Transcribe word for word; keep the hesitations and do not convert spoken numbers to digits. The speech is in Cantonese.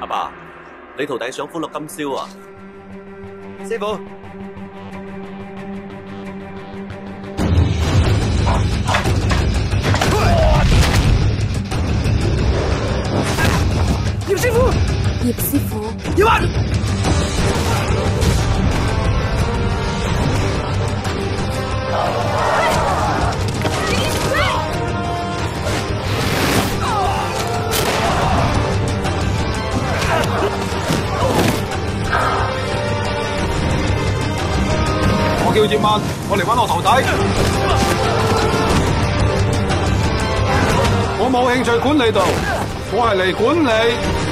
阿爸，你徒弟想歡樂今宵啊？師傅， 葉師傅， 葉師傅， 葉雲。 我叫葉問，我嚟揾我徒弟。我冇興趣管理度，我係嚟管理。